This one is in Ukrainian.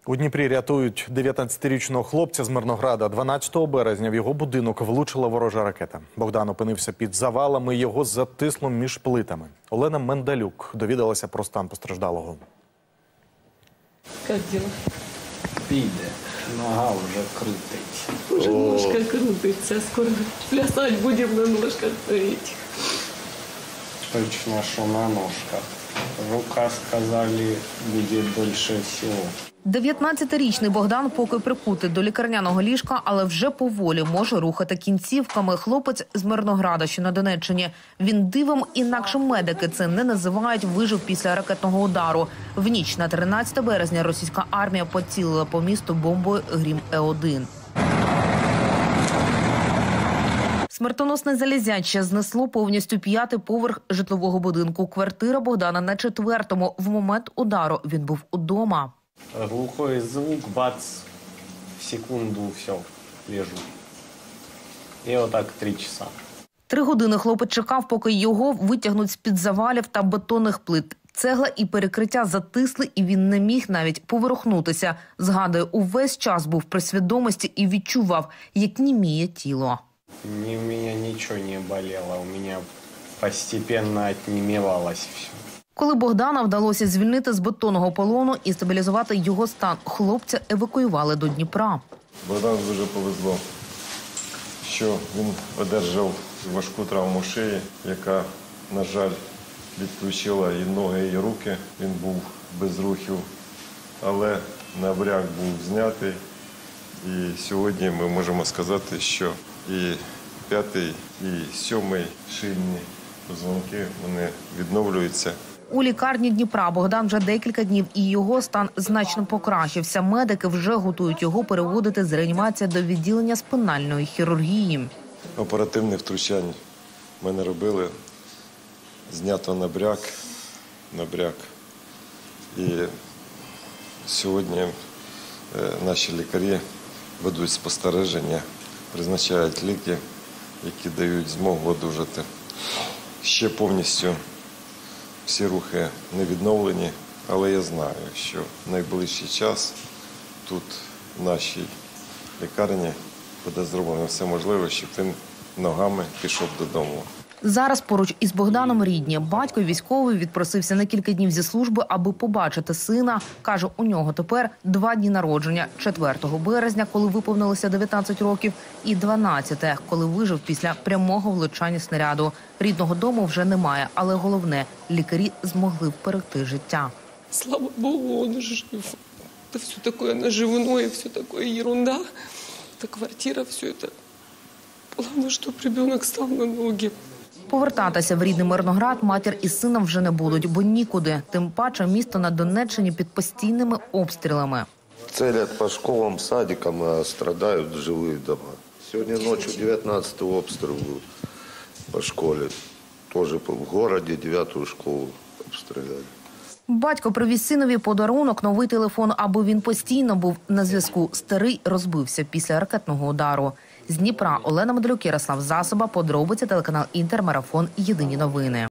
У Дніпрі рятують 19-річного хлопця з Мирнограда. 12 березня в його будинок влучила ворожа ракета. Богдан опинився під завалами, його затисло між плитами. Олена Мендалюк довідалася про стан постраждалого. Як діло? Піде. Нога вже крутить. Уже ножка крутиться. Скоро плясати будемо на ножках стоїть. Точно, що на ножках. Рука, сказали, буде більше всього. 19-річний Богдан поки прикутий до лікарняного ліжка, але вже поволі може рухати кінцівками. Хлопець з Мирнограда, що на Донеччині. Він дивом, інакше медики це не називають, вижив після ракетного удару. В ніч на 13 березня російська армія поцілила по місту бомбою «Грім-Е-1». Смертоносне залізяче знесло повністю 5-й поверх житлового будинку. Квартира Богдана на 4-му. В момент удару він був удома. Глухой звук, бац, в секунду, все, лежу. І отак 3 часа. 3 години хлопець чекав, поки його витягнуть з-під завалів та бетонних плит. Цегла і перекриття затисли, і він не міг навіть поворухнутися. Згадує, увесь час був при свідомості і відчував, як німіє тіло. У меня ничего не болело, у меня постепенно отнімівалось все. Коли Богдана вдалося звільнити з бетонного полону і стабілізувати його стан, хлопця евакуювали до Дніпра. Богдану дуже повезло, що він одержав важку травму шиї, яка, на жаль, відключила і ноги, і руки. Він був без рухів, але набряк був знятий. І сьогодні ми можемо сказати, що і 5-й, і 7-й шийні позвонки, вони відновлюються. У лікарні Дніпра Богдан вже декілька днів, і його стан значно покращився. Медики вже готують його переводити з реанімації до відділення спинальної хірургії. Оперативних втручань ми не робили. Знято набряк. І сьогодні наші лікарі ведуть спостереження, призначають ліки, які дають змогу одужати. Ще повністю всі рухи не відновлені, але я знаю, що в найближчий час тут, в нашій лікарні, буде зроблено все можливе, щоб він ногами пішов додому. Зараз поруч із Богданом рідні. Батько військовий відпросився на кілька днів зі служби, аби побачити сина. Каже, у нього тепер 2 дні народження. 4 березня, коли виповнилося 19 років, і 12-те, коли вижив після прямого влучання снаряду. Рідного дому вже немає, але головне – лікарі змогли вберегти життя. Слава Богу, он жив. Это все такое наживное, все такое ерунда. Это квартира, все это. Главное, чтобы ребенок стал на ноги. Повертатися в рідний Мирноград матір із сином вже не будуть, бо нікуди. Тим паче місто на Донеччині під постійними обстрілами. Целят по школам, садикам, а страдають жилі дома. Сьогодні ночі 19-й обстріл був по школі. Теж в місті 9-ту школу обстріляли. Батько привіз синові подарунок – новий телефон, аби він постійно був на зв'язку. Старий розбився після ракетного удару. З Дніпра Олена Мендалюк, Ярослав Засоба, подробиці, телеканал «Інтер», марафон «Єдині новини».